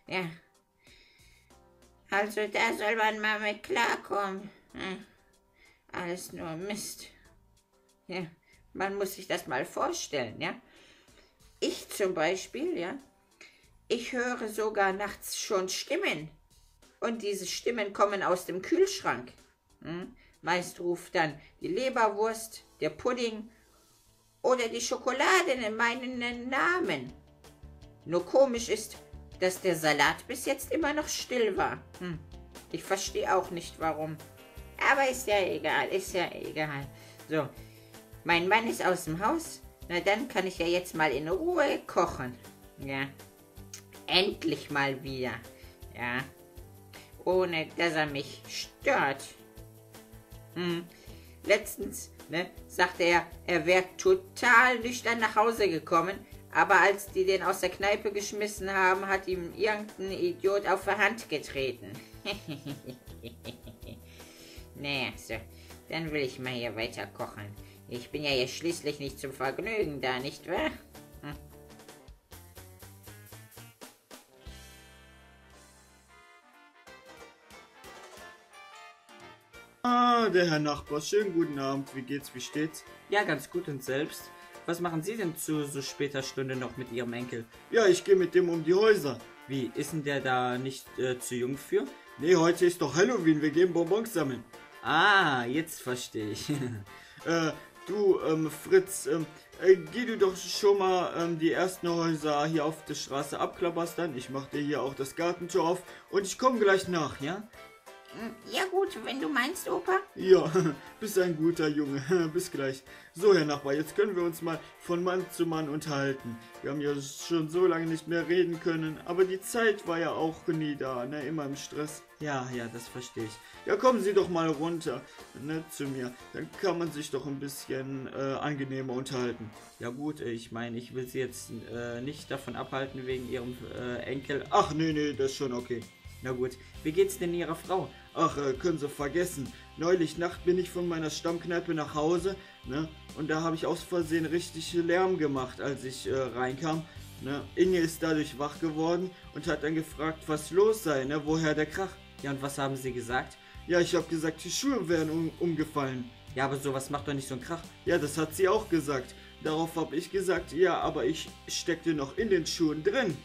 Ja. Also da soll man mal mit klarkommen. Ja. Alles nur Mist. Ja, man muss sich das mal vorstellen, ja. Ich zum Beispiel, ja, ich höre sogar nachts schon Stimmen. Und diese Stimmen kommen aus dem Kühlschrank. Meist ruft dann die Leberwurst, der Pudding oder die Schokolade in meinen Namen. Nur komisch ist, dass der Salat bis jetzt immer noch still war. Ich verstehe auch nicht, warum. Aber ist ja egal, ist ja egal. So, mein Mann ist aus dem Haus. Na, dann kann ich ja jetzt mal in Ruhe kochen. Ja, endlich mal wieder. Ja, ohne dass er mich stört. Letztens, sagte er, er wäre total nüchtern nach Hause gekommen, aber als die den aus der Kneipe geschmissen haben, hat ihm irgendein Idiot auf die Hand getreten. Naja, so, dann will ich mal hier weiter kochen. Ich bin ja hier schließlich nicht zum Vergnügen da, nicht wahr? Ah, der Herr Nachbar, schönen guten Abend. Wie geht's, wie steht's? Ja, ganz gut und selbst. Was machen Sie denn zu so später Stunde noch mit Ihrem Enkel? Ja, ich gehe mit dem um die Häuser. Wie, ist denn der da nicht zu jung für? Nee, heute ist doch Halloween, wir gehen Bonbons sammeln. Ah, jetzt verstehe ich. Du, Fritz, geh du doch schon mal die ersten Häuser hier auf der Straße abklapperstern. Ich mach dir hier auch das Gartentor auf und ich komme gleich nach, ja? Ja gut, wenn du meinst, Opa. Ja, bist ein guter Junge. Bis gleich. So, Herr Nachbar, jetzt können wir uns mal von Mann zu Mann unterhalten. Wir haben ja schon so lange nicht mehr reden können, aber die Zeit war ja auch nie da, ne? Immer im Stress. Ja, das verstehe ich. Ja, kommen Sie doch mal runter, ne, zu mir. Dann kann man sich doch ein bisschen angenehmer unterhalten. Ja gut, ich meine, ich will Sie jetzt nicht davon abhalten wegen Ihrem Enkel. Ach, nee, das ist schon okay. Na gut, wie geht's denn Ihrer Frau? Ach, können Sie vergessen. Neulich Nacht bin ich von meiner Stammkneipe nach Hause, ne? Und da habe ich aus Versehen richtig Lärm gemacht, als ich reinkam. Ne? Inge ist dadurch wach geworden und hat dann gefragt, was los sei, ne? Woher der Krach. Ja, und was haben Sie gesagt? Ja, ich habe gesagt, die Schuhe wären umgefallen. Ja, aber sowas macht doch nicht so einen Krach. Ja, das hat sie auch gesagt. Darauf habe ich gesagt, ja, aber ich steckte noch in den Schuhen drin.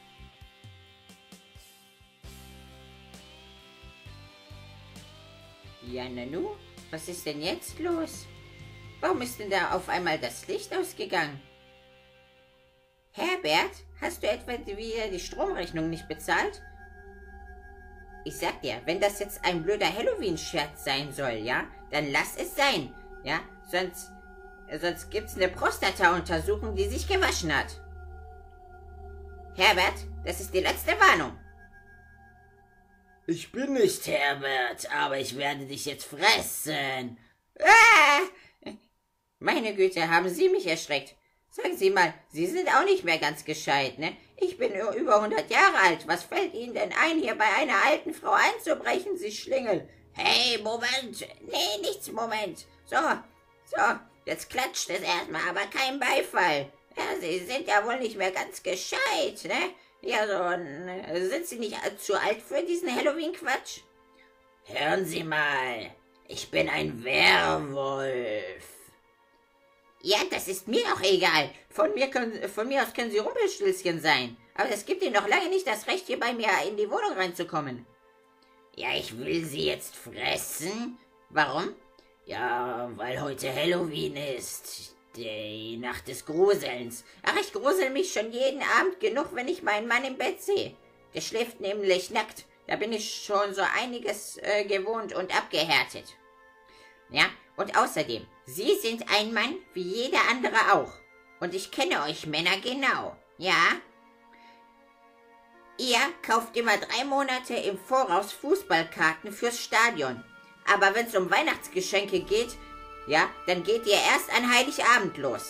Ja, Nanu, was ist denn jetzt los? Warum ist denn da auf einmal das Licht ausgegangen? Herbert, hast du etwa wieder die Stromrechnung nicht bezahlt? Ich sag dir, wenn das jetzt ein blöder Halloween-Scherz sein soll, ja, dann lass es sein, ja, sonst gibt's eine Prostata-Untersuchung, die sich gewaschen hat. Herbert, das ist die letzte Warnung. Ich bin nicht Herbert, aber ich werde dich jetzt fressen. Ah! Meine Güte, haben Sie mich erschreckt. Sagen Sie mal, Sie sind auch nicht mehr ganz gescheit, ne? Ich bin über 100 Jahre alt. Was fällt Ihnen denn ein, hier bei einer alten Frau einzubrechen, Sie Schlingel? Hey, Moment. Nee, nichts, Moment. So, jetzt klatscht es erstmal, aber kein Beifall. Ja, Sie sind ja wohl nicht mehr ganz gescheit, ne? Ja, sind Sie nicht zu alt für diesen Halloween-Quatsch? Hören Sie mal, ich bin ein Werwolf. Ja, das ist mir auch egal. Von mir aus können Sie Rumpelstilzchen sein. Aber das gibt Ihnen noch lange nicht das Recht, hier bei mir in die Wohnung reinzukommen. Ja, ich will Sie jetzt fressen. Warum? Ja, weil heute Halloween ist. Die Nacht des Gruselns. Ach, ich grusel mich schon jeden Abend genug, wenn ich meinen Mann im Bett sehe. Der schläft nämlich nackt. Da bin ich schon so einiges gewohnt und abgehärtet. Ja, und außerdem, Sie sind ein Mann wie jeder andere auch. Und ich kenne euch Männer genau, ja? Ihr kauft immer 3 Monate im Voraus Fußballkarten fürs Stadion. Aber wenn es um Weihnachtsgeschenke geht, ja, dann geht ihr erst an Heiligabend los.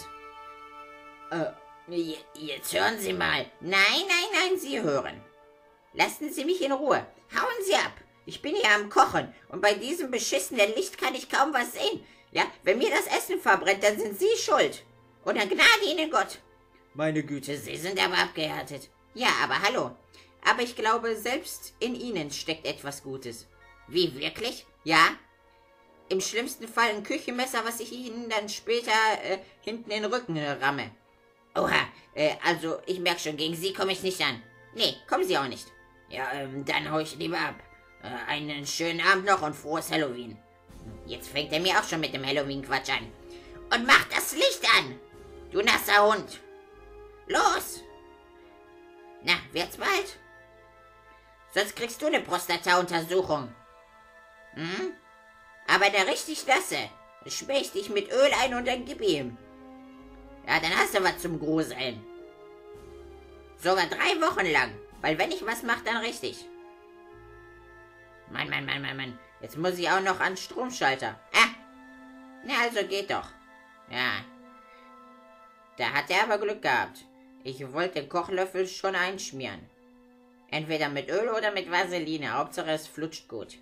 Jetzt hören Sie mal. Nein, Sie hören. Lassen Sie mich in Ruhe. Hauen Sie ab. Ich bin hier am Kochen und bei diesem beschissenen Licht kann ich kaum was sehen. Ja, wenn mir das Essen verbrennt, dann sind Sie schuld. Und dann Gnade Ihnen Gott. Meine Güte, Sie sind aber abgehärtet. Ja, aber hallo. aber ich glaube, selbst in ihnen steckt etwas Gutes. Wie, wirklich? Ja? Im schlimmsten Fall ein Küchenmesser, was ich ihnen dann später hinten in den Rücken ramme. Oha, also ich merke schon, gegen Sie komme ich nicht an. Nee, kommen Sie auch nicht. Ja, dann hau ich lieber ab. Einen schönen Abend noch und frohes Halloween. Jetzt fängt er mir auch schon mit dem Halloween-Quatsch an. Und mach das Licht an, du nasser Hund. Los! Na, wird's bald? Sonst kriegst du eine Prostata-Untersuchung. Hm? Aber der richtig nasse, schmier ich dich mit Öl ein und dann gib ihm. Ja, dann hast du was zum Gruseln. Sogar 3 Wochen lang, weil wenn ich was mache, dann richtig. Mann. Jetzt muss ich auch noch an Stromschalter. Na, also geht doch. Ja. Da hat er aber Glück gehabt. Ich wollte den Kochlöffel schon einschmieren. Entweder mit Öl oder mit Vaseline. Hauptsache es flutscht gut.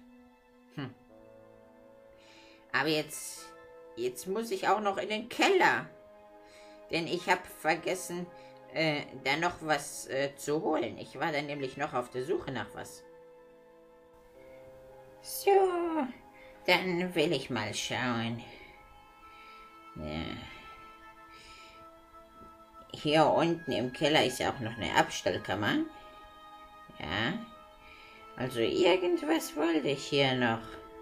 Aber jetzt muss ich auch noch in den Keller. Denn ich habe vergessen, da noch was zu holen. Ich war dann nämlich noch auf der Suche nach was. So, dann will ich mal schauen. Ja. Hier unten im Keller ist ja auch noch eine Abstellkammer. Ja. Also irgendwas wollte ich hier noch.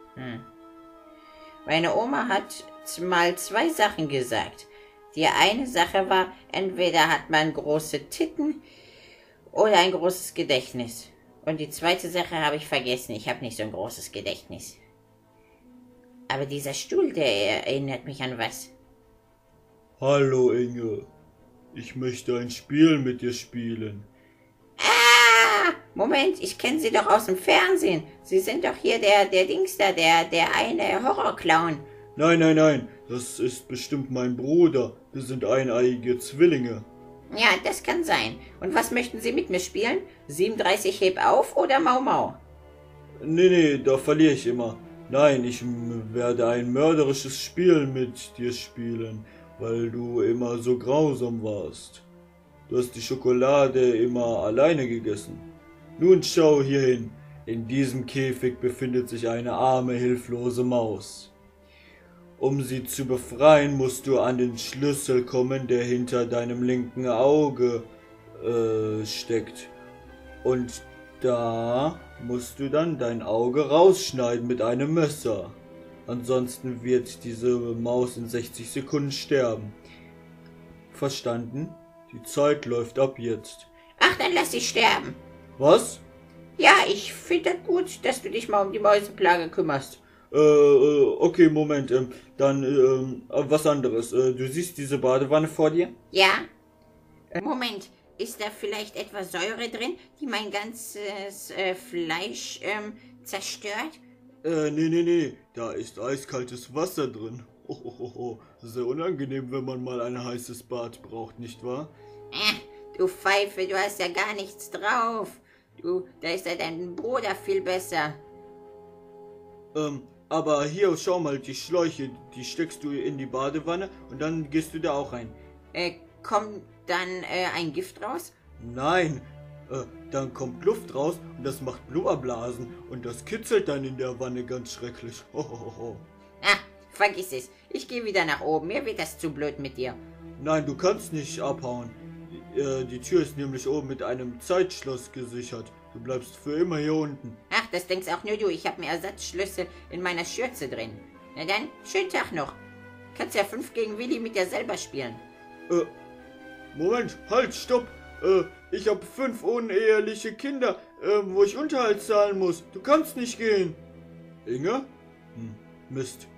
Meine Oma hat mal 2 Sachen gesagt. Die eine Sache war, entweder hat man große Titten oder ein großes Gedächtnis. Und die zweite Sache habe ich vergessen. Ich habe nicht so ein großes Gedächtnis. Aber dieser Stuhl, der erinnert mich an was. Hallo Inge, ich möchte ein Spiel mit dir spielen. Moment, ich kenne Sie doch aus dem Fernsehen. Sie sind doch hier der Dings da, der eine Horrorclown. Nein, das ist bestimmt mein Bruder. Wir sind eineige Zwillinge. Ja, das kann sein. Und was möchten Sie mit mir spielen? 37 heb auf oder Mau Mau? Nee, da verliere ich immer. Nein, ich werde ein mörderisches Spiel mit dir spielen, weil du immer so grausam warst. Du hast die Schokolade immer alleine gegessen. Nun schau hierhin. In diesem Käfig befindet sich eine arme, hilflose Maus. Um sie zu befreien, musst du an den Schlüssel kommen, der hinter deinem linken Auge steckt. Und da musst du dann dein Auge rausschneiden mit einem Messer. Ansonsten wird diese Maus in 60 Sekunden sterben. Verstanden? Die Zeit läuft ab jetzt. Ach, dann lass sie sterben. Was? Ja, ich finde das gut, dass du dich mal um die Mäuseplage kümmerst. Okay, Moment, dann, was anderes. Du siehst diese Badewanne vor dir? Ja. Moment, ist da vielleicht etwas Säure drin, die mein ganzes Fleisch zerstört? Nee, da ist eiskaltes Wasser drin. Sehr unangenehm, wenn man mal ein heißes Bad braucht, nicht wahr? Du Pfeife, du hast ja gar nichts drauf. Da ist ja dein Bruder viel besser. Aber hier, schau mal, die Schläuche, die steckst du in die Badewanne und dann gehst du da auch rein. Kommt dann ein Gift raus? Nein, dann kommt Luft raus und das macht Blubberblasen und das kitzelt dann in der Wanne ganz schrecklich. Vergiss es. Ich gehe wieder nach oben. Mir wird das zu blöd mit dir. Nein, du kannst nicht abhauen. Die Tür ist nämlich oben mit einem Zeitschloss gesichert. Du bleibst für immer hier unten. Ach, das denkst auch nur du. Ich habe mir Ersatzschlüssel in meiner Schürze drin. Na dann, schönen Tag noch. Kannst ja 5 gegen Willi mit dir selber spielen. Moment, halt, stopp. Ich habe 5 uneheliche Kinder, wo ich Unterhalt zahlen muss. Du kannst nicht gehen. Inge? Mist.